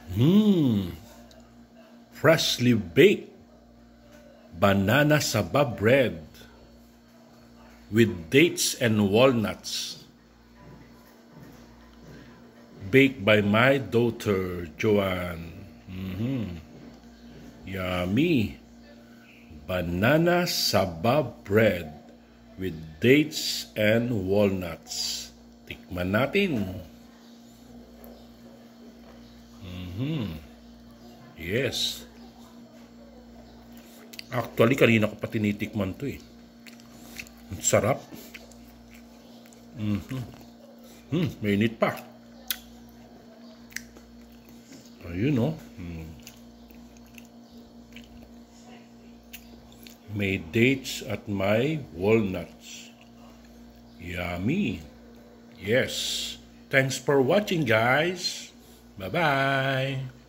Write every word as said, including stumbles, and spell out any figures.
Mmm, freshly baked banana saba bread with dates and walnuts. Baked by my daughter, Joanne. Mm-hmm. Yummy. Banana saba bread with dates and walnuts. Tikman natin. Mm-hmm. Yes. Actually, kanina ko pa tinitikman to eh. Ang sarap. Mm-hmm. Hmm, mainit pa. Ayun o. Hmm. May dates at my walnuts. Yummy. Yes. Thanks for watching, guys. Bye-bye.